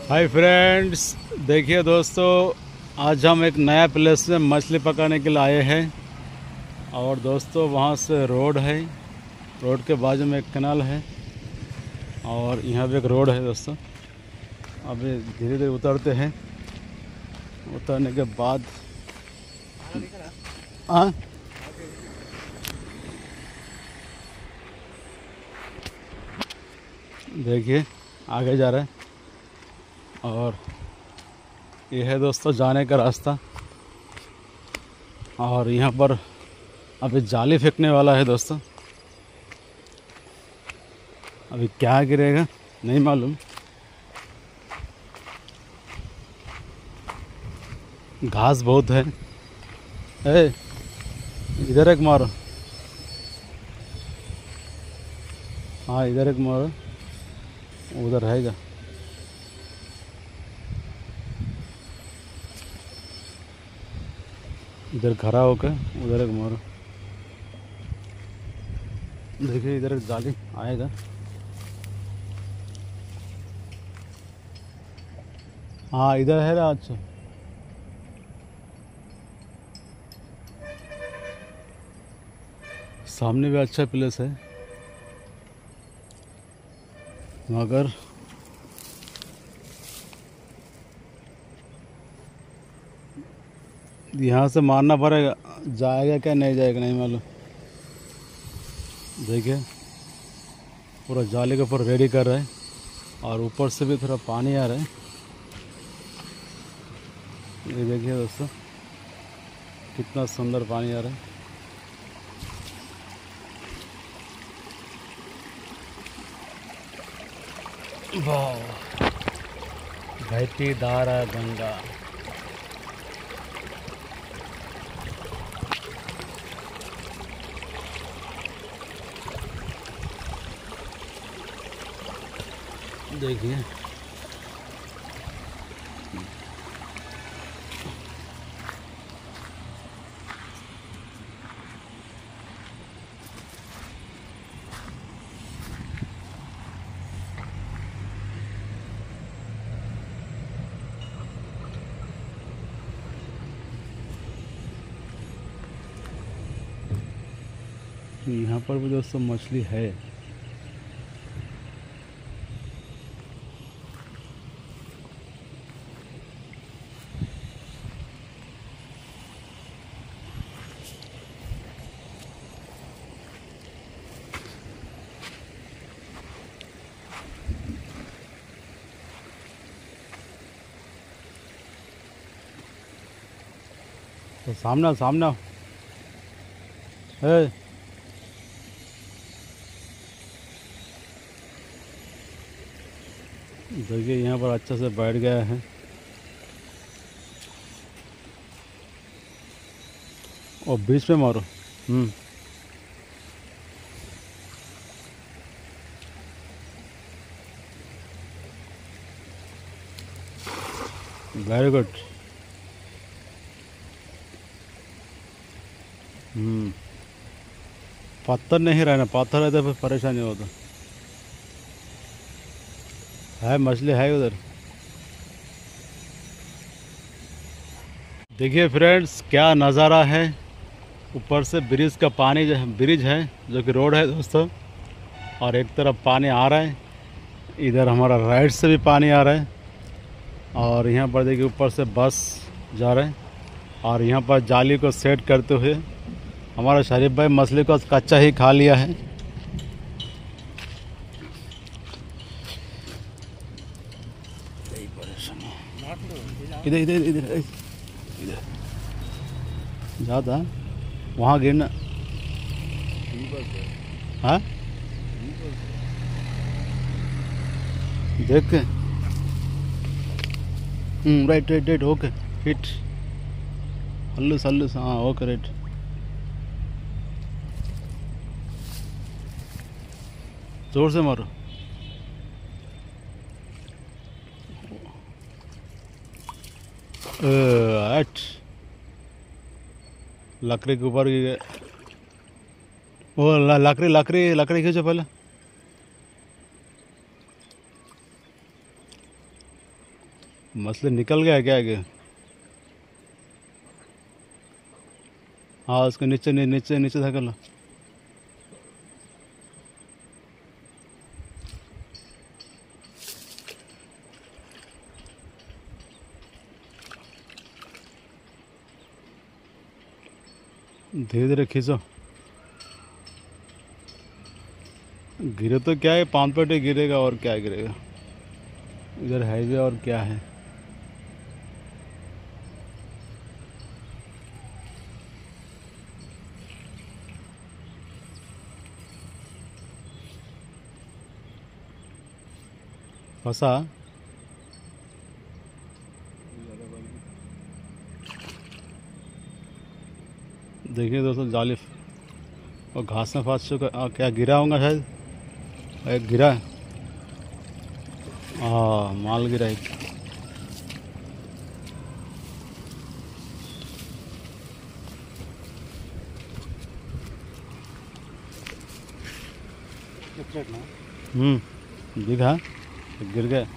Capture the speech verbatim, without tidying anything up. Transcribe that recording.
Hi friends, देखिए दोस्तों, आज हम एक नया प्लेस में मछली पकाने के लिए आए हैं। और दोस्तों वहाँ से रोड है, रोड के बाजू में एक कैनाल है और यहाँ पे एक रोड है दोस्तों। अभी धीरे धीरे उतरते हैं। उतरने के बाद हाँ देखिए आगे जा रहे हैं और ये है दोस्तों जाने का रास्ता। और यहाँ पर अभी जाली फेंकने वाला है दोस्तों। अभी क्या गिरेगा नहीं मालूम। घास बहुत है। ए, इधर एक मारो। हाँ इधर एक मारो, उधर रहेगा। इधर खड़ा होकर उधर एक मारो। देखिए इधर एक जाली आएगा। हाँ इधर है ना। अच्छा सामने भी अच्छा प्लेस है, मगर यहाँ से मारना पड़ेगा। जाएगा क्या नहीं जाएगा नहीं मालूम। देखिए पूरा जाली के ऊपर रेडी कर रहा है और ऊपर से भी थोड़ा पानी आ रहा है। ये देखिए दोस्तों कितना सुंदर पानी आ रहा है। वाह, बहती धारा गंगा। देखिए यहाँ पर भी दोस्तों मछली है। तो सामने सामने है। देखिए यहाँ पर अच्छा से बैठ गया है। और बीच में मारो। हम्म वेरी गुड। हम्म पत्थर नहीं रहना, पत्थर रहता फिर परेशानी होता है। मछली है उधर। देखिए फ्रेंड्स क्या नज़ारा है। ऊपर से ब्रिज का पानी जो ब्रिज है जो कि रोड है दोस्तों, और एक तरफ पानी आ रहा है। इधर हमारा राइट से भी पानी आ रहा है। और यहाँ पर देखिए ऊपर से बस जा रहा है। और यहाँ पर जाली को सेट करते हुए हमारा शरीफ भाई मछली को कच्चा ही खा लिया है। इधर इधर इधर इधर ज़्यादा वहाँ गिरना। हाँ देख के। Hmm right right right okay hit. हल्लूस हल्लूस हाँ ओके राइट। जोर से मारो। एट लकड़ी के ऊपर वो लकड़ी लकड़ी लकड़ी खींचो पहले। मछली निकल गया क्या आगे? हाँ उसके नीचे नी, नीचे नीचे धकेल लो। धीरे धीरे खींचो। गिरे तो क्या है, पाँव ही गिरेगा और क्या गिरेगा। इधर हाईवे और क्या है। फंसा। देखिए दोस्तों जाली और घास में फंस चुका। आ, क्या गिरा होगा शायद, एक गिरा है। हाँ माल गिरा एक। हम्म दिखा गिर गया।